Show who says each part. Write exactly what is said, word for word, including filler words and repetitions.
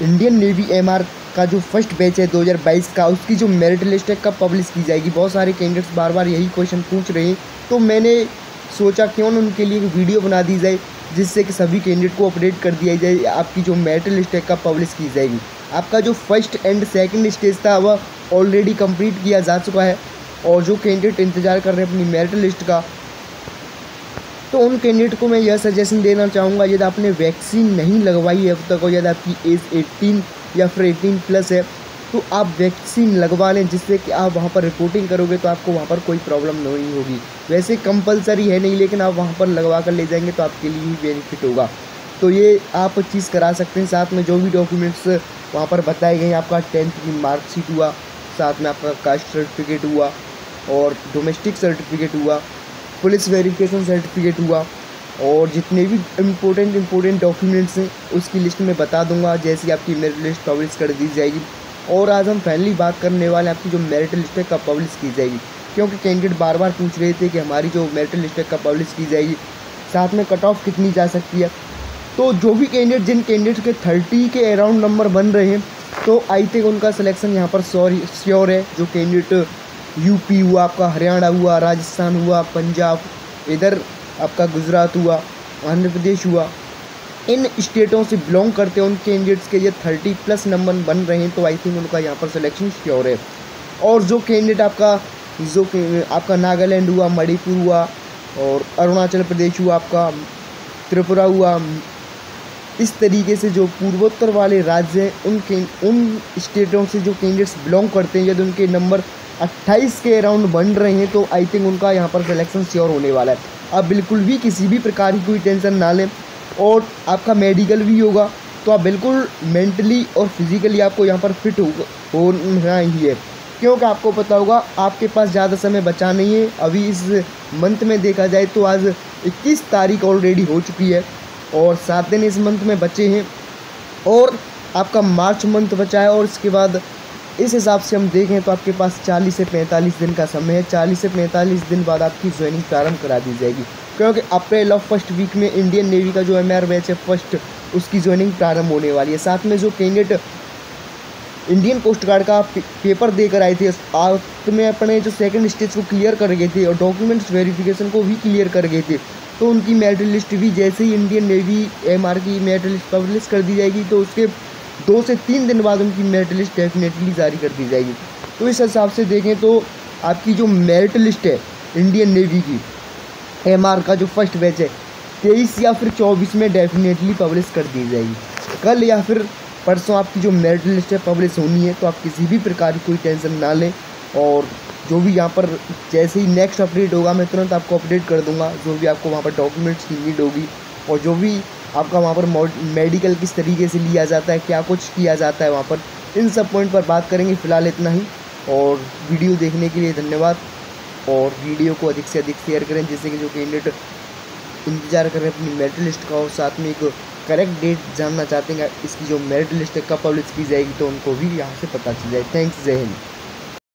Speaker 1: Indian navy MR का जो first batch है दो हज़ार बाईस का, उसकी जो मेरिट लिस्ट है कब पब्लिश की जाएगी। बहुत सारे कैंडिडेट्स बार बार यही क्वेश्चन पूछ रहे हैं, तो मैंने सोचा क्यों ना उनके लिए एक वीडियो बना दी जाए, जिससे कि सभी कैंडिडेट को अपडेट कर दिया जाए आपकी जो मेरिट लिस्ट है कब पब्लिश की जाएगी। आपका जो फर्स्ट एंड सेकंड स्टेज था वह ऑलरेडी कंप्लीट किया जा चुका है, और जो कैंडिडेट इंतज़ार कर रहे हैं अपनी मेरिट लिस्ट का, तो उन कैंडिडेट को मैं यह सजेशन देना चाहूँगा, यदि आपने वैक्सीन नहीं लगवाई है अब तक, और यदि आपकी एज अठारह या फिर अठारह प्लस है, तो आप वैक्सीन लगवा लें, जिससे कि आप वहाँ पर रिपोर्टिंग करोगे तो आपको वहाँ पर कोई प्रॉब्लम नहीं होगी। वैसे कंपलसरी है नहीं, लेकिन आप वहाँ पर लगवा कर ले जाएंगे तो आपके लिए ही बेनिफिट होगा। तो ये आप चीज़ करा सकते हैं। साथ में जो भी डॉक्यूमेंट्स वहाँ पर बताए गए हैं, आपका टेंथ की मार्कशीट हुआ, साथ में आपका कास्ट सर्टिफिकेट हुआ, और डोमेस्टिक सर्टिफिकेट हुआ, पुलिस वेरिफिकेशन सर्टिफिकेट हुआ, और जितने भी इम्पोर्टेंट इम्पोर्टेंट डॉक्यूमेंट्स हैं उसकी लिस्ट में बता दूंगा जैसे आपकी मेरिट लिस्ट पब्लिश कर दी जाएगी। और आज हम फाइनली बात करने वाले हैं आपकी जो मेरिट लिस्ट है कब पब्लिश की जाएगी, क्योंकि कैंडिडेट बार बार पूछ रहे थे कि हमारी जो मेरिट लिस्ट है कब पब्लिश की जाएगी, साथ में कट ऑफ कितनी जा सकती है। तो जो भी कैंडिडेट जिन कैंडिडेट के थर्टी के अराउंड नंबर बन रहे हैं, तो आई थिंक उनका सिलेक्शन यहाँ पर सॉरी श्योर है। जो कैंडिडेट यूपी हुआ, आपका हरियाणा हुआ, राजस्थान हुआ, पंजाब, इधर आपका गुजरात हुआ, आंध्र प्रदेश हुआ, इन स्टेटों से बिलोंग करते हैं उन कैंडिडेट्स के ये थर्टी प्लस नंबर बन रहे हैं, तो आई थिंक उनका यहाँ पर सिलेक्शन श्योर है। और जो कैंडिडेट आपका जो आपका नागालैंड हुआ, मणिपुर हुआ, और अरुणाचल प्रदेश हुआ, आपका त्रिपुरा हुआ, इस तरीके से जो पूर्वोत्तर वाले राज्य हैं उन उन स्टेटों से जो कैंडिडेट्स बिलोंग करते हैं, यदि उनके नंबर अट्ठाईस के अराउंड बन रहे हैं, तो आई थिंक उनका यहाँ पर सिलेक्शन श्योर होने वाला है। आप बिल्कुल भी किसी भी प्रकार की कोई टेंशन ना लें, और आपका मेडिकल भी होगा, तो आप बिल्कुल मेंटली और फिजिकली आपको यहाँ पर फिट हो होना ही है, क्योंकि आपको पता होगा आपके पास ज़्यादा समय बचा नहीं है। अभी इस मंथ में देखा जाए तो आज इक्कीस तारीख ऑलरेडी हो चुकी है, और सात दिन इस मंथ में बचे हैं, और आपका मार्च मंथ बचा है, और इसके बाद इस हिसाब से हम देखें तो आपके पास चालीस से पैंतालीस दिन का समय है। चालीस से पैंतालीस दिन बाद आपकी ज्वाइनिंग प्रारंभ करा दी जाएगी, क्योंकि अप्रैल और फर्स्ट वीक में इंडियन नेवी का जो एम आर बैच है फर्स्ट, उसकी ज्वाइनिंग प्रारंभ होने वाली है। साथ में जो कैंडिडेट इंडियन कोस्ट गार्ड का पेपर देकर आए थे, आप में अपने जो सेकंड स्टेज को क्लियर कर गए थे और डॉक्यूमेंट्स वेरिफिकेशन को भी क्लियर कर गए थे, तो उनकी मेरिट लिस्ट भी जैसे ही इंडियन नेवी एम आर की मेरिट लिस्ट पब्लिश कर दी जाएगी, तो उसके दो से तीन दिन बाद उनकी मेरिट लिस्ट डेफिनेटली जारी कर दी जाएगी। तो इस हिसाब से देखें तो आपकी जो मेरिट लिस्ट है इंडियन नेवी की एमआर का जो फर्स्ट बैच है तेईस या फिर चौबीस में डेफिनेटली पब्लिश कर दी जाएगी। कल या फिर परसों आपकी जो मेरिट लिस्ट है पब्लिश होनी है, तो आप किसी भी प्रकार की कोई टेंशन ना लें, और जो भी यहाँ पर जैसे ही नेक्स्ट अपडेट होगा मैं तुरंत आपको अपडेट कर दूँगा। जो भी आपको वहाँ पर डॉक्यूमेंट्स की नीड होगी, और जो भी आपका वहाँ पर मेडिकल किस तरीके से लिया जाता है, क्या कुछ किया जाता है वहाँ पर, इन सब पॉइंट पर बात करेंगे। फ़िलहाल इतना ही, और वीडियो देखने के लिए धन्यवाद, और वीडियो को अधिक से अधिक शेयर करें, जिससे कि जो कैंडिडेट इंतजार कर रहे हैं अपनी मेरिट लिस्ट का, और साथ में एक करेक्ट डेट जानना चाहते हैं इसकी जो मेरिट लिस्ट है कब पब्लिश की जाएगी, तो उनको भी यहाँ से पता चल जाए। थैंक्स, जय हिंद।